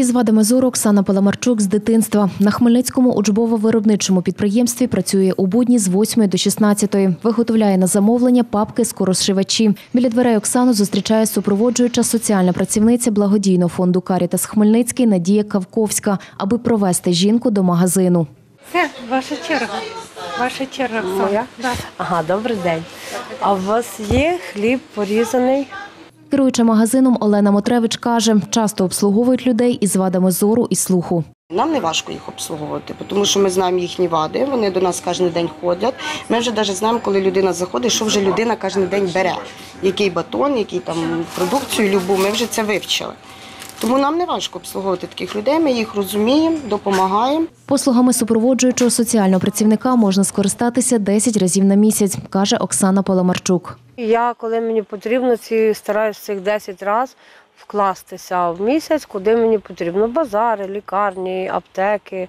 Із вадами зору Оксана Паламарчук з дитинства. На Хмельницькому учбово-виробничому підприємстві працює у будні з 8 до 16. Виготовляє на замовлення папки скорозшивачі. Біля дверей Оксану зустрічає супроводжуюча соціальна працівниця благодійного фонду «Карітас Хмельницький» Надія Кавковська, аби провести жінку до магазину. Це ваша черга. Ваша черга. Моя? Да. Ага, добрий день. А у вас є хліб порізаний? Керуюча магазином Олена Мотревич каже, часто обслуговують людей із вадами зору і слуху. Нам не важко їх обслуговувати, тому що ми знаємо їхні вади, вони до нас кожен день ходять. Ми вже навіть знаємо, коли людина заходить, що вже людина кожен день бере. Який батон, який там продукцію любу, ми вже це вивчили. Тому нам не важко обслуговувати таких людей, ми їх розуміємо, допомагаємо. Послугами супроводжуючого соціального працівника можна скористатися 10 разів на місяць, каже Оксана Паламарчук. Я, коли мені потрібно, стараюся цих 10 разів вкластися в місяць, куди мені потрібно. Базари, лікарні, аптеки,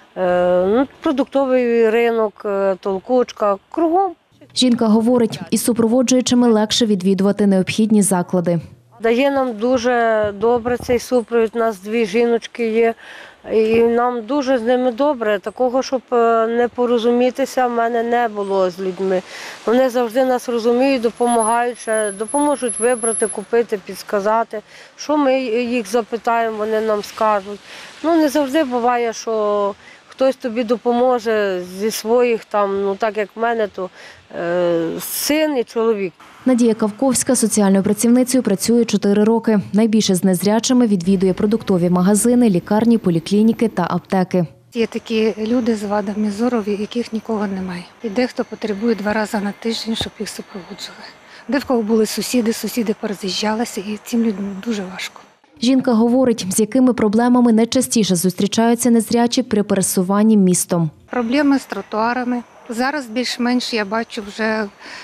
продуктовий ринок, толкучка, кругом. Жінка говорить, із супроводжуючими легше відвідувати необхідні заклади. Дає нам дуже добре цей супровід, у нас 2 жіночки є, і нам дуже з ними добре. Такого, щоб не порозумітися, в мене не було з людьми. Вони завжди нас розуміють, допомагають, допоможуть вибрати, купити, підсказати. Що ми їх запитаємо, вони нам скажуть. Не завжди буває, що хтось тобі допоможе зі своїх, так як в мене, то син і чоловік. Надія Кавковська соціальною працівницею працює 4 роки. Найбільше з незрячими відвідує продуктові магазини, лікарні, поліклініки та аптеки. Є такі люди з вадами зору, яких нікого немає. І дехто потребує 2 рази на тиждень, щоб їх супроводжували. Де в кого були сусіди пороз'їжджалися, і цим людям дуже важко. Жінка говорить, з якими проблемами найчастіше зустрічаються незрячі при пересуванні містом. Проблеми з тротуарами. Зараз більш-менш я бачу вже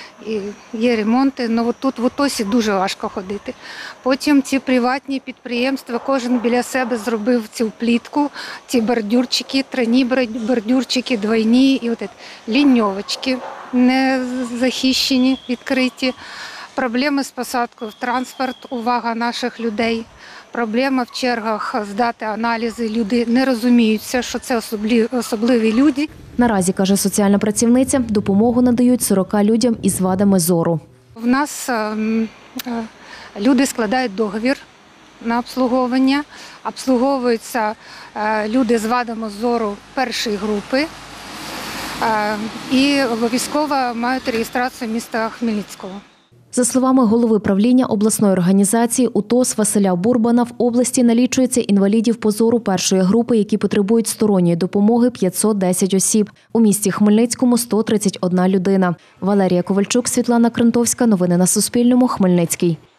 є ремонти, але тут в Отосі дуже важко ходити. Потім ці приватні підприємства, кожен біля себе зробив цю плітку, ці бордюрчики, тройні бордюрчики, двойні, і ліньовочки не захищені, відкриті. Проблеми з посадкою в транспорт, увага наших людей. Проблема в чергах здати аналізи. Люди не розуміються, що це особливі люди. Наразі, каже соціальна працівниця, допомогу надають 40 людям із вадами зору. В нас люди складають договір на обслуговування. Обслуговуються люди з вадами зору першої групи і обов'язково мають реєстрацію міста Хмельницького. За словами голови правління обласної організації УТОС Василя Бурбана, в області налічується інвалідів по зору першої групи, які потребують сторонньої допомоги 510 осіб. У місті Хмельницькому – 131 людина. Валерія Ковальчук, Світлана Крентовська. Новини на Суспільному. Хмельницький.